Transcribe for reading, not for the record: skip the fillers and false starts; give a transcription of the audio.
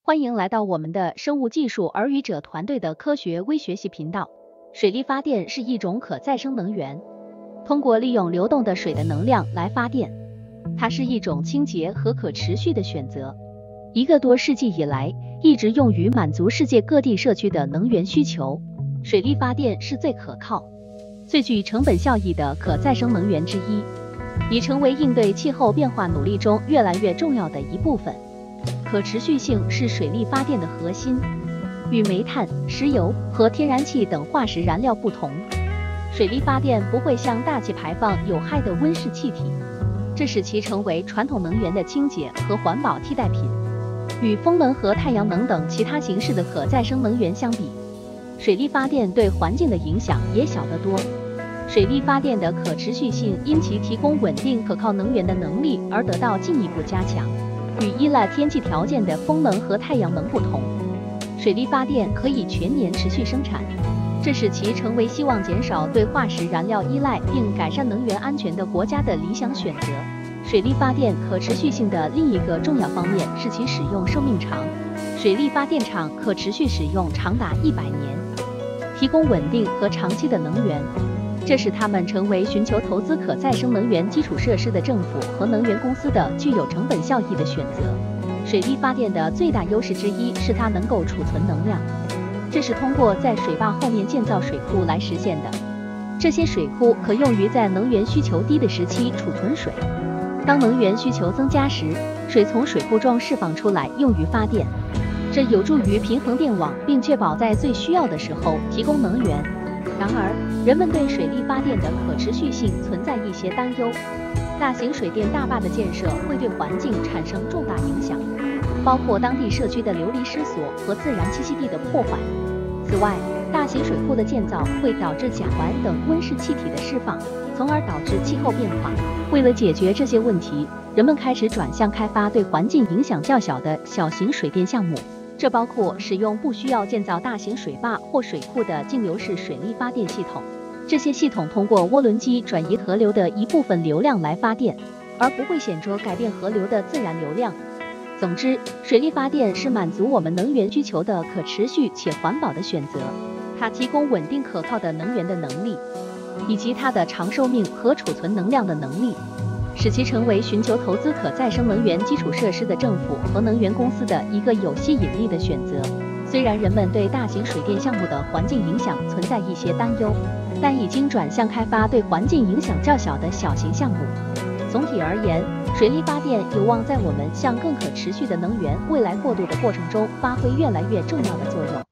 欢迎来到我们的生物技术耳语者团队的科学微学习频道。水力发电是一种可再生能源，通过利用流动的水的能量来发电，它是一种清洁和可持续的选择。一个多世纪以来，一直用于满足世界各地社区的能源需求。水力发电是最可靠、最具成本效益的可再生能源之一，已成为应对气候变化努力中越来越重要的一部分。可持续性是水力发电的核心，与煤炭、石油和天然气等化石燃料不同，水力发电不会向大气排放有害的温室气体，这使其成为传统能源的清洁和环保替代品。与风能和太阳能等其他形式的可再生能源相比，水力发电对环境的影响也小得多。水力发电的可持续性因其提供稳定可靠能源的能力而得到进一步加强。与依赖天气条件的风能和太阳能不同，水力发电可以全年持续生产，这使其成为希望减少对化石燃料依赖并改善能源安全的国家的理想选择。水力发电可持续性的另一个重要方面是其使用寿命长，水力发电厂可持续使用长达100年，提供稳定和长期的能源。这使他们成为寻求投资可再生能源基础设施的政府和能源公司的具有成本效益的选择。水力发电的最大优势之一是它能够储存能量，这是通过在水坝后面建造水库来实现的。这些水库可用于在能源需求低的时期储存水，当能源需求增加时，水从水库中释放出来用于发电，这有助于平衡电网，并确保在最需要的时候提供能源。然而，人们对水力发电的可持续性存在一些担忧。大型水电大坝的建设会对环境产生重大影响，包括当地社区的流离失所和自然栖息地的破坏。此外，大型水库的建造会导致甲烷等温室气体的释放，从而导致气候变化。为了解决这些问题，人们开始转向开发对环境影响较小的小型水电项目。这包括使用不需要建造大型水坝或水库的径流式水力发电系统。这些系统通过涡轮机转移河流的一部分流量来发电，而不会显著改变河流的自然流量。总之，水力发电是满足我们能源需求的可持续且环保的选择。它提供稳定可靠的能源的能力，以及它的长寿命和储存能量的能力，使其成为寻求投资可再生能源基础设施的政府和能源公司的一个有吸引力的选择。虽然人们对大型水电项目的环境影响存在一些担忧，但已经转向开发对环境影响较小的小型项目。总体而言，水力发电有望在我们向更可持续的能源未来过渡的过程中发挥越来越重要的作用。